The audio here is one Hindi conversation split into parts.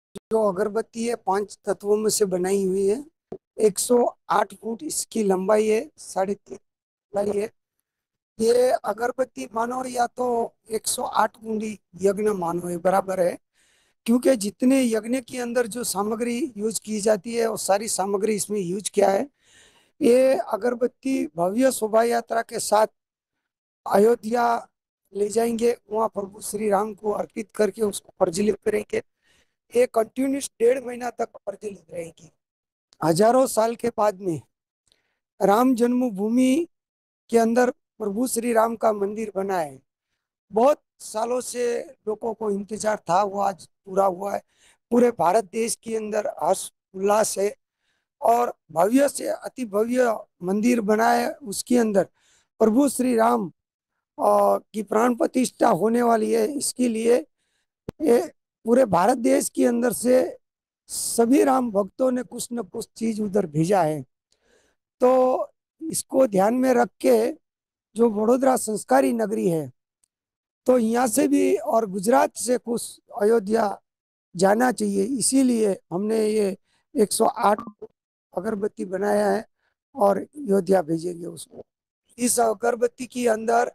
जो अगरबत्ती है 5 तत्वों में से बनाई हुई है। 108 फुट इसकी लंबाई है, 3.5 चौड़ाई है। ये अगरबत्ती मानो या तो 108 कुंडी यज्ञ मानो, ये बराबर है। क्योंकि जितने यज्ञ के अंदर जो सामग्री यूज की जाती है वो सारी सामग्री इसमें यूज किया है। ये अगरबत्ती भव्य शोभा यात्रा के साथ अयोध्या ले जाएंगे, वहां प्रभु श्री राम को अर्पित करके उसको प्रज्वलित करेंगे। ये कंटिन्यूस 1.5 महीना तक प्रज्वलित रहेगी। हजारों साल के बाद में राम जन्मभूमि के अंदर प्रभु श्री राम का मंदिर बना है। बहुत सालों से लोगों को इंतजार था, वो आज पूरा हुआ है। पूरे भारत देश के अंदर हर्ष उल्लास है। और भव्य से अति भव्य मंदिर बना है, उसके अंदर प्रभु श्री राम की प्राण प्रतिष्ठा होने वाली है। इसके लिए ये पूरे भारत देश के अंदर से सभी राम भक्तों ने कुछ न कुछ चीज उधर भेजा है। तो इसको ध्यान में रख के जो वडोदरा संस्कारी नगरी है, तो यहाँ से भी और गुजरात से कुछ अयोध्या जाना चाहिए। इसीलिए हमने ये 108 अगरबत्ती बनाया है और अयोध्या भेजेंगे उसको। इस अगरबत्ती के अंदर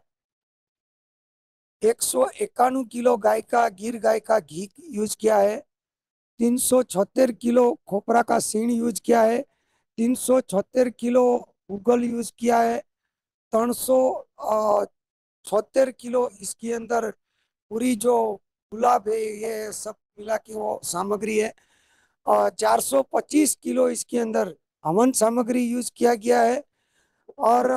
191 किलो गाय का गिर गाय का घी यूज किया है। 376 किलो खोपरा का सीण यूज किया है। 376 किलो गूगल यूज किया है। 376 किलो इसके अंदर पूरी जो गुलाब है, ये सब मिला के वो सामग्री है। 425 किलो इसके अंदर हवन सामग्री यूज किया गया है। और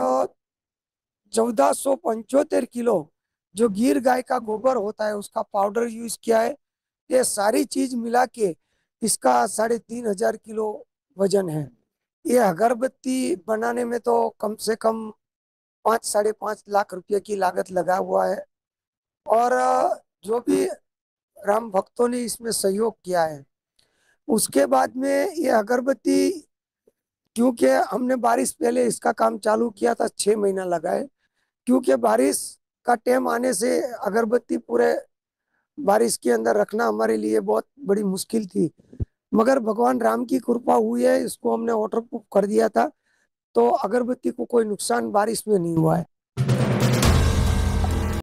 1475 किलो जो गिर गाय का गोबर होता है उसका पाउडर यूज किया है। ये सारी चीज मिला के इसका 3,500 किलो वजन है। ये अगरबत्ती बनाने में तो कम से कम 5 साढ़े 5 लाख रुपए की लागत लगा हुआ है। और जो भी राम भक्तों ने इसमें सहयोग किया है, उसके बाद में ये अगरबत्ती, क्योंकि हमने बारिश पहले इसका काम चालू किया था, 6 महीना लगा है। क्योंकि बारिश का टाइम आने से अगरबत्ती पूरे बारिश के अंदर रखना हमारे लिए बहुत बड़ी मुश्किल थी। मगर भगवान राम की कृपा हुई है, इसको हमने वाटर प्रूफ कर दिया था, तो अगरबत्ती को कोई नुकसान बारिश में नहीं हुआ है।